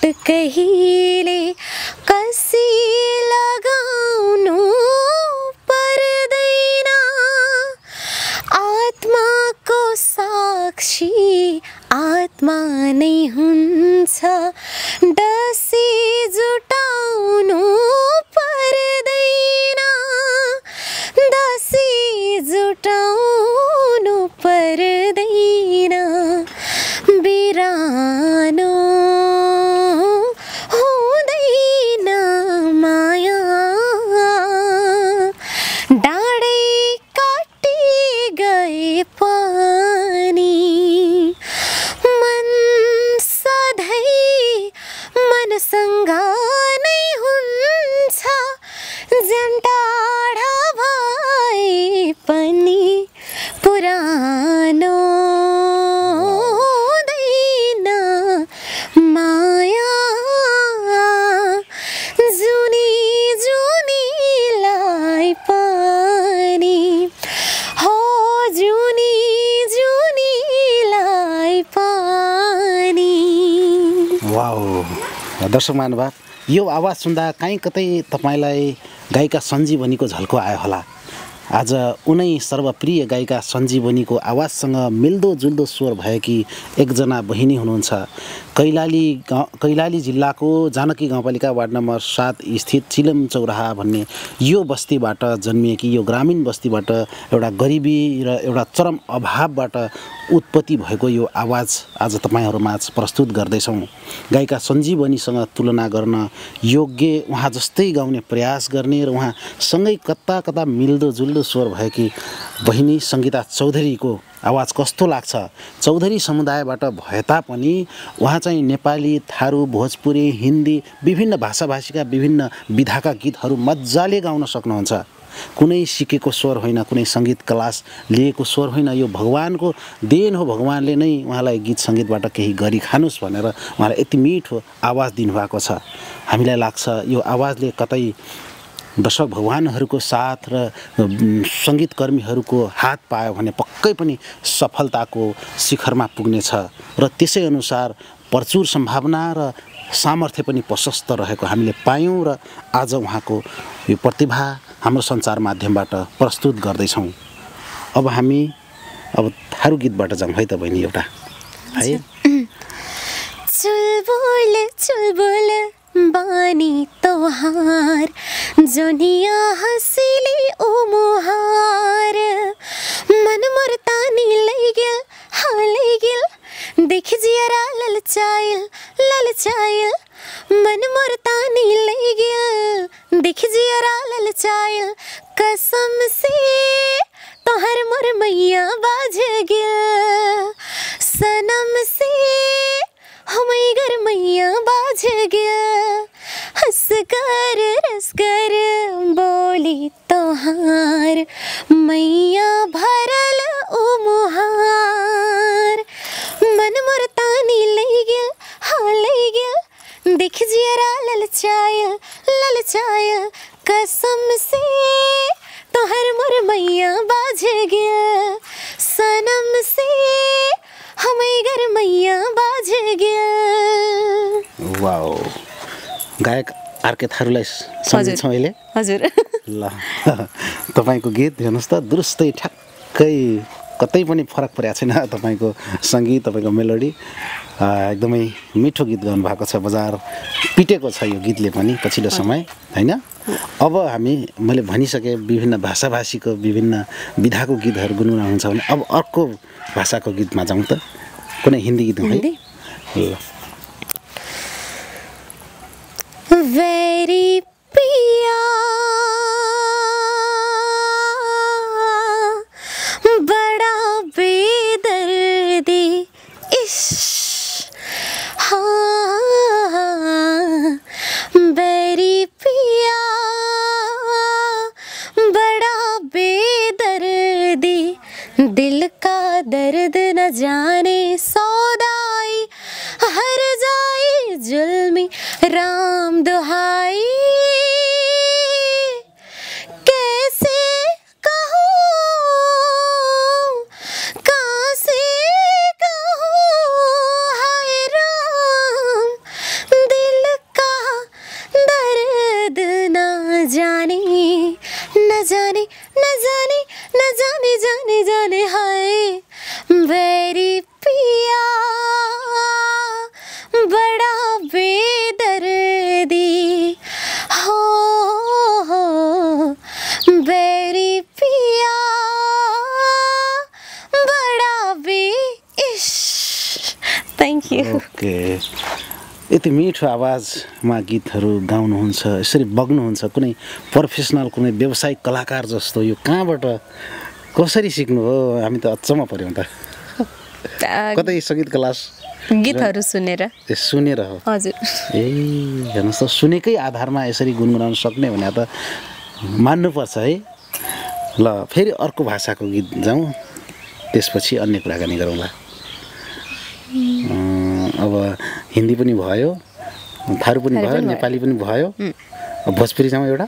कहिले कसी लगाउनु पर्दैन आत्माको साक्षी आत्मा नै हुन्छ डसी जुटाउनु पर्दैन डसी जुटाउनु पर्दैन बिरानो हुँदैन माया डाँडै काटी गए पनि मन सधैँ मनसँग नै हुन्छ झन् टाढा भए पनि पुरानो हुँदैन माया जुनी जुनीलाई पनि हो जुनी जुनीलाई पनि। वाउ दर्शक महानुभाव यो आवाज सुन्दा काहीँ कतै तपाईँलाई गायिका सञ्जीवनीको झल्को आयो होला। आज उनै सर्वप्रिय गायिका सञ्जीवनीको आवाजसँग मिल्दोजुल्दो स्वर भएकी एकजना बहिनी हुनुहुन्छ। कैलाली जिल्लाको जानकी गाउँपालिका वार्ड नम्बर 7 स्थित चिलम चौराहा भन्ने यो बस्तीबाट जन्मिएकी यो ग्रामीण बस्तीबाट एउटा गरिबी र एउटा चरम अभावबाट उत्पत्ति भएको यो आवाज आज तपाईँहरूमाझ प्रस्तुत गर्दैछौँ। गायिका सञ्जीवनीसँग तुलना गर्न योग्य उहाँ जस्तै गाउने प्रयास गर्ने र उहाँसँगै कता कता मिल्दोजुल्दो स्वर भएकी बहिनी सङ्गीता चौधरीको आवाज कस्तो लाग्छ। चौधरी समुदायबाट भए तापनि उहाँ चाहिँ नेपाली थारू भोजपुरी हिन्दी विभिन्न भाषाभाषीका विभिन्न विधाका गीतहरू मजाले गाउन सक्नुहुन्छ। कुनै सिकेको स्वर होइन कुनै सङ्गीत क्लास लिएको स्वर होइन यो भगवानको देन हो। भगवानले नै उहाँलाई गीत सङ्गीतबाट केही गरी खानुस् भनेर उहाँलाई यति मिठो आवाज दिनुभएको छ। हामीलाई लाग्छ यो आवाजले कतै दर्शक भगवानहरूको साथ र सङ्गीतकर्मीहरूको हात पायो भने पक्कै पनि सफलताको शिखरमा पुग्नेछ र त्यसै अनुसार प्रचुर सम्भावना र सामर्थ्य पनि प्रशस्त रहेको हामीले पायौँ र आज उहाँको यो प्रतिभा हाम्रो सञ्चार माध्यमबाट प्रस्तुत गर्दैछौँ। अब हामी थारू गीतबाट जाउँ है त बहिनी एउटा है। चुलबुल चुलबुल बानी तोहार जोनिया हसीली उमुहार मन मोर तानी लै गेल हाँ लै गेल देख जियरा ललचायल ललचायल मन मोर तानी लै गेल देख जियरा ललचायल कसम से तोहर मोर मैया बाज गेल सनम से हमै गर मैया बाज गेल हंसकर रसकर बोली तोहार मैया भरल उमुहार मन मोर तानी लै गेल हाँ लै गेल देख जियरा ललचायल ललचायल कसम से तोहर मोर मैया बाज गेल सनम से हमै गर मैया बाज गेल। वाउ गायक आरके थारूलाई सम्झिन्छौँ अहिले। हजुर ल तपाईँको गीत हेर्नुहोस् त दुरुस्तै ठ्याक्कै कतै पनि फरक परेको छैन। तपाईँको सङ्गीत तपाईँको मेलोडी एकदमै मिठो गीत गाउनुभएको छ। बजार पिटेको छ यो गीतले पनि पछिल्लो समय होइन। अब मैले भनिसकेँ विभिन्न भाषाभाषीको विभिन्न विधाको गीतहरू गुनगुनाउनुहुन्छ भने अब अर्को भाषाको गीतमा जाउँ त। कुनै हिन्दी गीत है ल। वेरी पिया बड़ा बेदर्दी इश हाँ बेरी पिया बड़ा बेदर्दी दिल का दर्द न जाने सौदाई हर जाए जुल्मी राम दुहाई कैसे कहूँ हाय राम जाने हाय बैरी पिया बड़ा बेदर्दी हो बैरी पिया बड़ा बेइश थ्याङ्क यू ओके यति मिठो आवाजमा गीतहरू गाउनुहुन्छ यसरी बग्नुहुन्छ कुनै प्रोफेसनल कुनै व्यावसायिक कलाकार जस्तो यो कहाँबाट कसरी सिक्नु हो हामी त अचम्म पर्यौँ त कतै सङ्गीत क्लास गीतहरू सुनेर सुनेर हो हजुर ए हेर्नुहोस् त सुनेकै आधारमा यसरी गुनगुनाउन सक्ने भने त मान्नुपर्छ है ल फेरि अर्को भाषाको गीत जाउँ त्यसपछि अन्य कुराकानी गरौँला अब हिन्दी पनि भयो थारू पनि भयो नेपाली पनि भयो भोजपुरी जाउँ एउटा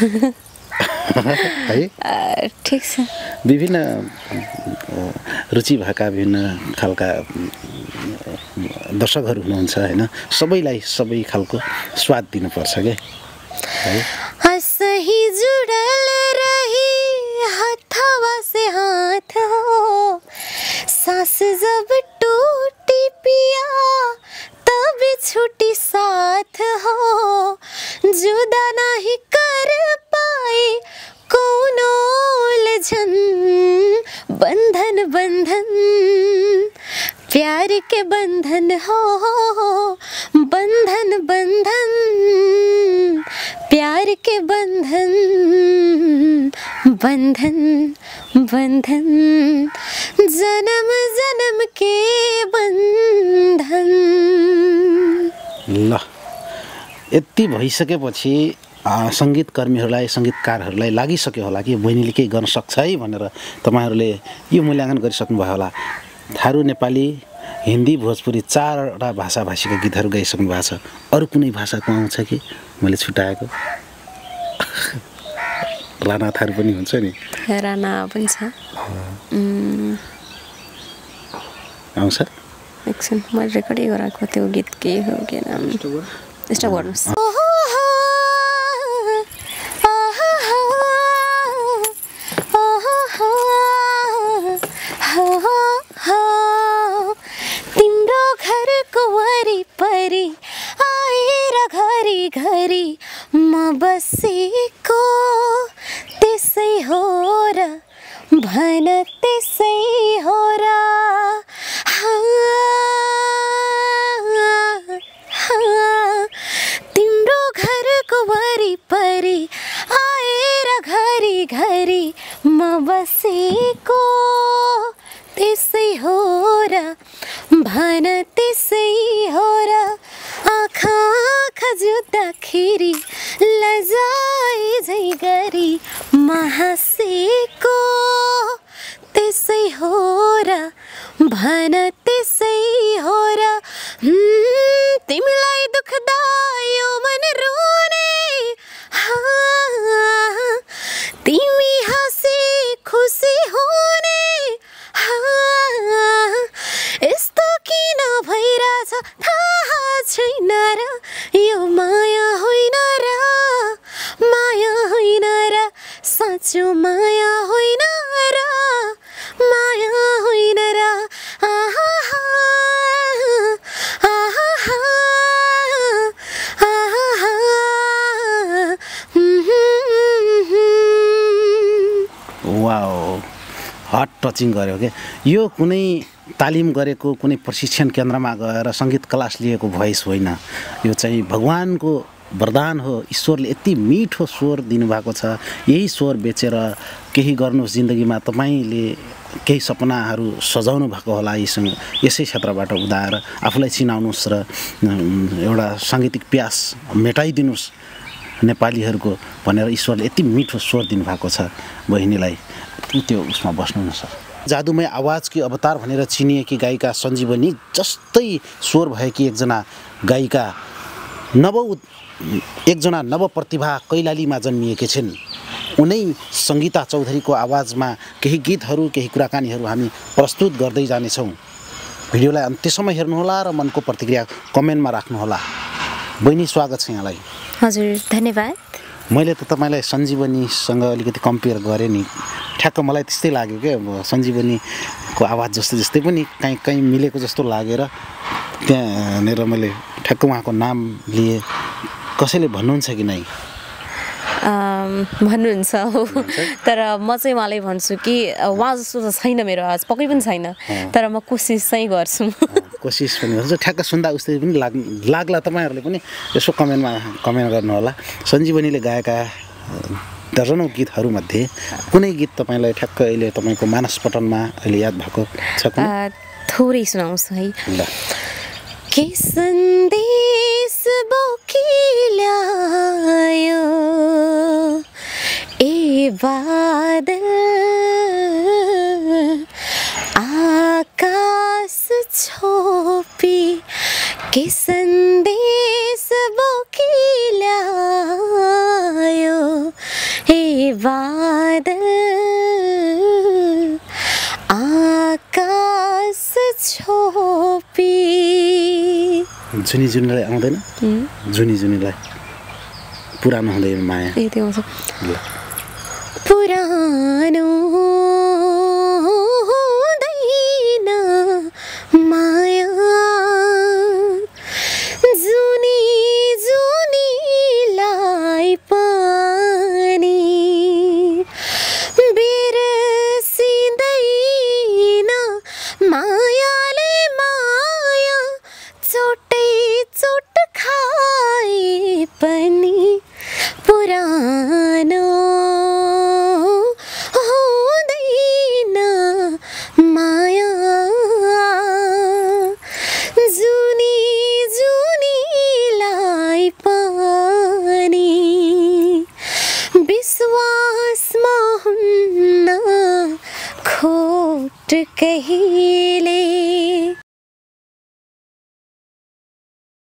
है ठिक छ विभिन्न रुचि भएका विभिन्न खालका दर्शकहरू हुनुहुन्छ होइन सबैलाई सबै खालको स्वाद दिनुपर्छ के है सही जुड़ल रही हथवा से हाथ हो सांस जब टूटी पिया तब छूटी साथ हो जुदा नहीं कर पाए कौनो उलझन बंधन बंधन प्यार के बंधन हो बंधन बंधन प्यार के बंधन बंधन बंधन जन्म जन्म के बंधन ल यति भइसकेपछि सङ्गीतकर्मीहरूलाई सङ्गीतकारहरूलाई लागिसक्यो होला कि बहिनीले केही गर्न सक्छ है भनेर तपाईँहरूले यो मूल्याङ्कन गरिसक्नुभयो होला थारू नेपाली हिन्दी भोजपुरी 4वटा भाषाभाषीका गीतहरू गाइसक्नु भएको छ अरू कुनै भाषाको आउँछ कि मैले छुट्याएको राणा थारू पनि हुन्छ नि राणा पनि छ आउँछ एकछिन मैले रेकर्डै गराएको त्यो गीत के हो के नाम स्टप गर्नुहोस् तिम्रो घरको वरिपरि आएर घरी घरी म बसेको त्यसै हो र भन त्यसै हो र तिम्रो घरको वरिपरि आएर घरी घरी म बसेको त्यसै हो र भन त्यसै हो र आँखा आँखा जुत्दाखेरि लजाइ झै गरी म हाँसेको त्यसै हो र भन त्यसै हो र तिमीलाई दुख्दा यो मन रोने तिमी हाँसे खुसी हुने यस्तो किन भइरहेछ थाहा छैन र यो माया होइन र माया होइन र साँचो माया होइन र माया होइन र आहा आहा आहा वाओ हार्ट टचिङ गर्यो के यो कुनै तालिम गरेको कुनै प्रशिक्षण केन्द्रमा गएर सङ्गीत क्लास लिएको भोइस होइन यो चाहिँ भगवानको वरदान हो ईश्वरले यति मिठो स्वर दिनुभएको छ यही स्वर बेचेर केही गर्नुहोस् जिन्दगीमा तपाईँले केही सपनाहरू सजाउनु भएको होला यसै क्षेत्रबाट उदाएर आफूलाई चिनाउनुहोस् र एउटा साङ्गीतिक प्यास मेटाइदिनुहोस् नेपालीहरूको भनेर ईश्वरले यति मिठो स्वर दिनुभएको छ बहिनीलाई त्यो उसमा बस्नु न सर जादुमय आवाजकी अवतार भनेर चिनिएकी गायिका सञ्जीवनी जस्तै स्वर भएकी एकजना गायिका एकजना नव प्रतिभा कैलालीमा जन्मिएकी छिन् उनै सङ्गीता चौधरीको आवाजमा केही गीतहरू केही कुराकानीहरू हामी प्रस्तुत गर्दै जानेछौँ भिडियोलाई अन्त्यसम्म हेर्नुहोला र मनको प्रतिक्रिया कमेन्टमा राख्नुहोला बहिनी स्वागत छ यहाँलाई हजुर धन्यवाद मैले त तपाईँलाई सञ्जीवनीसँग अलिकति कम्पेयर गरेँ नि, ठ्याक्क मलाई त्यस्तै लाग्यो क्या। अब सञ्जीवनीको आवाज जस्तै पनि कहीँ मिलेको जस्तो लागेर त्यहाँनिर मैले ठ्याक्क उहाँको नाम लिए। कसैले भन्नुहुन्छ कि नै? भन्नुहुन्छ हो, तर म चाहिँ उहाँलाई भन्छु कि उहाँ जस्तो त छैन मेरो आवाज, पक्कै पनि छैन, तर म कोसिस चाहिँ गर्छु। कोसिस पनि गर्छु। ठ्याक्क सुन्दा उस्तै पनि लाग्ला। तपाईँहरूले पनि यसो कमेन्ट गर्नुहोला। सञ्जीवनीले गाएका दर्जनौँ गीतहरूमध्ये कुनै गीत तपाईँलाई ठ्याक्क अहिले तपाईँको मानसपटलमा अहिले याद भएको छ? थोरै सुनाउँछु है। ल। के सन्देश बोकिल्यायो ए बादल, आकाश छोपी के सन्देश बोकिल्यायो ए बादल, आकाश छोपी। जुनीलाई आउँदैन? जुनीलाई पुरानो हुँदै माया पुरानो हुँदैन माया, जुनीलाई पनि बिर्सिँदैन मायाले माया, चोटै चोट खाए पनि पुरानो हुँदैन माया, जुनीलाई पनि विश्वासमा हुन्न खोट कहिले।